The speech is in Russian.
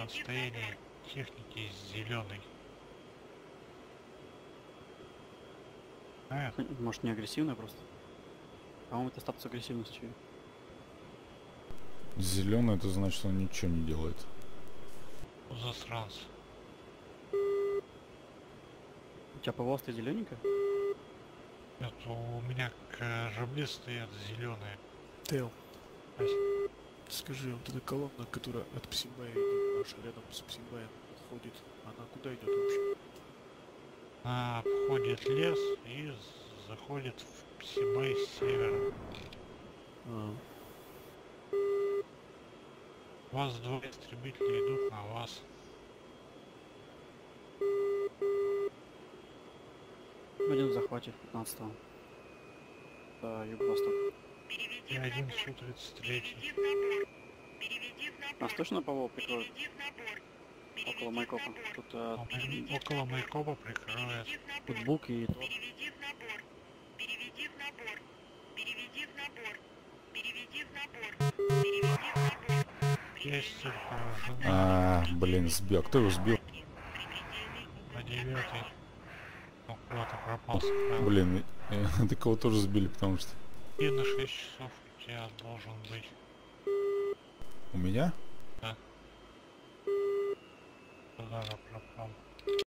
состояние техники зеленый? Может, не агрессивная просто? По-моему, это статус агрессивности. Зеленый, это значит, что он ничего не делает. Засранцы. У тебя ПВО стоит зелененькая? Нет, у меня корабли стоят зеленые. Тейл, скажи, вот эта колонна, которая от Псимбая идет, наша рядом с Псимбаем ходит, она куда идет вообще? Она обходит лес и заходит в Псибэй с севера. У вас двое истребителей идут на вас. Один в захвате 15-го. Да, юго-восток. И один Су-33. Нас точно ПВО прикроют? Около Майкопа. Тут Около Майкопа прикроет. тут Бук и Тор. Есть цель поражена. Блин, сбил. Кто его сбил? На 9-й. Он куда-то пропал с экрана. Блин, так его тоже сбили, потому что... И на 6 часов у тебя должен быть. У меня? Да. Куда же пропал?